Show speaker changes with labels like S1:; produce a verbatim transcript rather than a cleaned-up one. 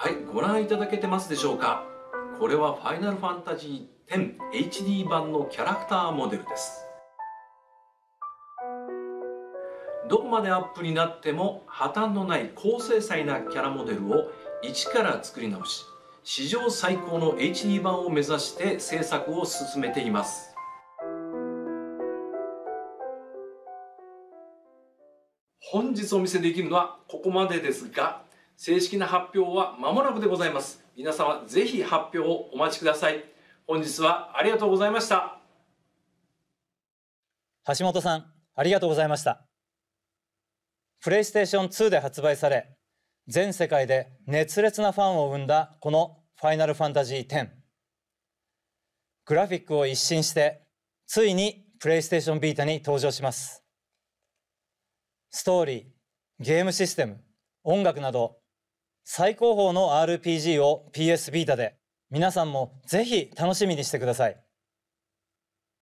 S1: はい、ご覧いただけてますでしょうか。これはファイナルファンタジーテン エイチディー 版のキャラクターモデルです。どこまでアップになっても破綻のない高精細なキャラモデルを一から作り直し、史上最高の エイチディー 版を目指して制作を進めています。本日お見せできるのはここまでですが、正式な発表は間もなくでございます。皆様ぜひ発表をお待ちください。本日はありがとうございました。
S2: 橋本さん、ありがとうございました。プレイステーションツーで発売され、全世界で熱烈なファンを生んだこのファイナルファンタジーテン。グラフィックを一新して、ついにプレイステーションビータに登場します。ストーリー、ゲームシステム、音楽など、最高峰の アールピージー を ピーエス ビータで皆さんもぜひ楽しみにしてください。